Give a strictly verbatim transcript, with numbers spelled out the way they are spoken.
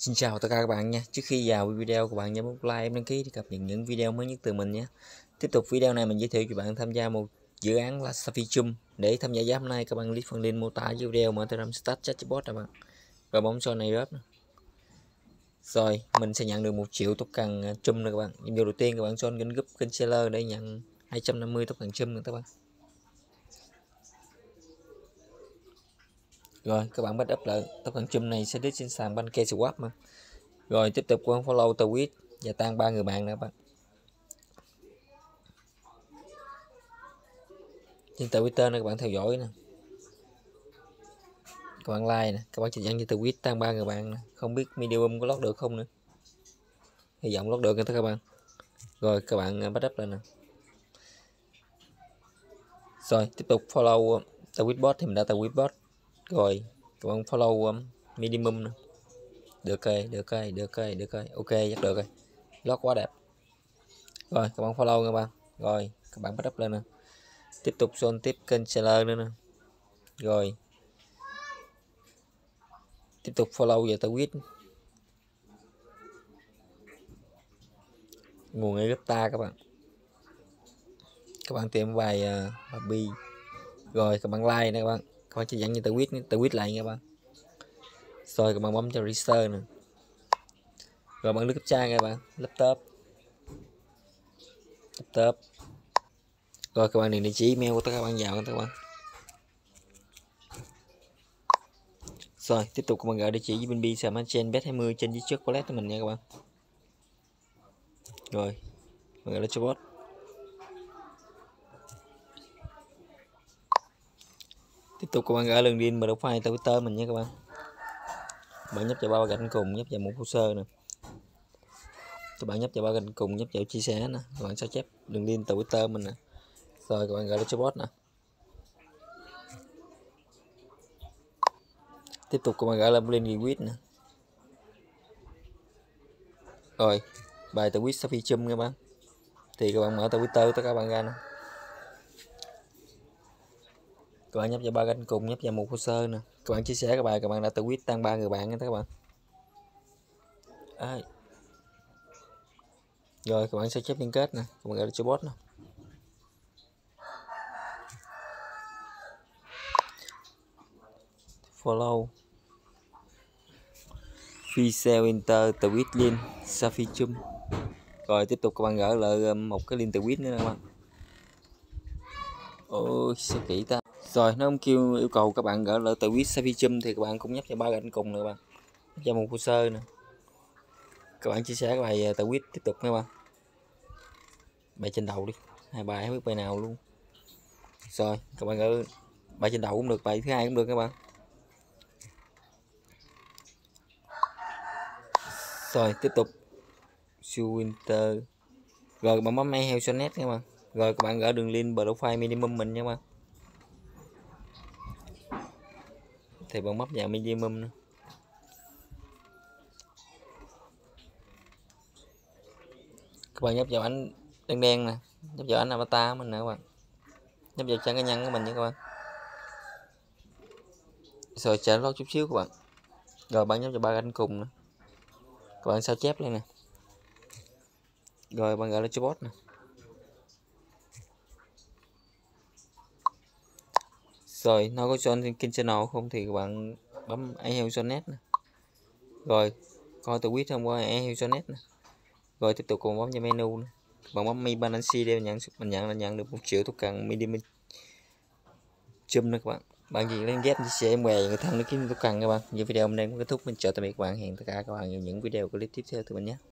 Xin chào tất cả các bạn nha. Trước khi vào video, các bạn nhớ bấm like, đăng ký để cập nhật những video mới nhất từ mình nhé. Tiếp tục video này mình giới thiệu cho bạn tham gia một dự án là Safichum. Để tham gia giám này các bạn click phần link mô tả dưới video, mở Telegram start chatbot các bạn. Và bấm cho này rớp. Rồi mình sẽ nhận được một triệu token chum nữa các bạn. Nhiệm vụ đầu tiên các bạn join kênh group kênh seller để nhận hai trăm năm mươi token chum nữa các bạn. Rồi các bạn bắt up lại token chum này sẽ đến trên sàn PancakeSwap mà. Rồi tiếp tục quan follow tweet và tăng ba người bạn nữa các bạn. Trên Twitter này các bạn theo dõi nè, các bạn like nè, các bạn chỉ dẫn như tweet tăng ba người bạn nè. Không biết medium có lót được không nữa, hy vọng lót được nha các bạn. Rồi các bạn bắt up lên nè. Rồi tiếp tục follow tweet bot thì mình đã tweet bot. Rồi các bạn follow um, minimum nè. Được rồi, được rồi, được rồi, được rồi, ok chắc được rồi, lót quá đẹp. Rồi các bạn follow các bạn. Rồi các bạn bắt up lên nè. Tiếp tục join tiếp kênh seller nữa nè. Rồi tiếp tục follow về tweet nguồn Egypta các bạn. Các bạn tìm bài uh, Barbie. Rồi các bạn like nè các bạn. Các bạn chỉ dẫn như tweet tweet lại nha các bạn. Rồi các bạn bấm cho register nè. Rồi bạn lướt captcha nha các bạn. Laptop laptop Rồi các bạn điền địa chỉ email của các bạn vào các bạn. Rồi tiếp tục các bạn gửi địa chỉ bên bi sầm trên bet hai mươi trên dưới trước wallet của mình nha các bạn. Rồi bạn gửi cho bot. Tiếp tục các bạn gửi đường link profile Twitter mình nha các bạn. Bạn nhấp vào ba gạch cùng, nhấp vào một hồ sơ nè. Các bạn nhấp vào ba gạch cùng, nhấp vào chia sẻ nè. Các bạn sao chép đường link Twitter mình nè. Rồi các bạn gửi cho bot nè. Tiếp tục các bạn gửi lên link retweet nè. Rồi bài tweet Safichum các bạn. Thì các bạn mở Twitter tất cả các bạn ra nè. Các bạn nhấp vào ba gạch cùng, nhấp vào một hồ sơ nè. Các bạn chia sẻ cái bài các bạn đã tweet tăng ba người bạn nha các bạn. À. Rồi các bạn sẽ chép liên kết nè, các bạn gửi cho bot nè. Follow Fisel Inter tweet link Safichum. Rồi tiếp tục các bạn gửi lại một cái link tweet nữa các bạn. Ôi sao kỹ ta. Rồi nó không kêu yêu cầu các bạn gửi lại tweet Safichum thì các bạn cũng nhấp vào ba gạch cùng nữa bạn. Nhấp vào một hồ sơ nè. Các bạn chia sẻ cái bài tweet tiếp tục nha bạn. Bài trên đầu đi, hai bài không biết bài nào luôn. Rồi các bạn gửi bài trên đầu cũng được, bài thứ hai cũng được các bạn. Rồi tiếp tục Winter. Rồi các bạn bấm mail cho net các bạn. Rồi các bạn gửi đường link profile minimum mình nha các bạn. Thì bạn bấm vào minimum nữa. Các bạn nhấp vào ảnh đen đen nè, nhấp vào ảnh avatar của mình nè các bạn. Nhấp vào trang cá nhân của mình nha các bạn. Rồi chờ lót chút xíu các bạn. Rồi bạn nhấp vào ba gạch cùng nè. Các bạn sao chép lên nè. Rồi bạn gọi là cho bot nè. Rồi nó có join kênh channel không thì các bạn bấm ai cho net nè. Rồi coi tweet thông qua ai cho net nè. Rồi tiếp tục cùng bấm vào menu nè. Bạn bấm Mi Balance để mình nhận mình nhận là nhận được một triệu token minimum chum nữa các bạn. Bạn gì lên ghép chia sẻ em bè người thân để kiếm token các bạn. Những video hôm nay cũng kết thúc, mình chào tạm biệt các bạn, hẹn tất cả các bạn ở những video clip tiếp theo từ mình nhé.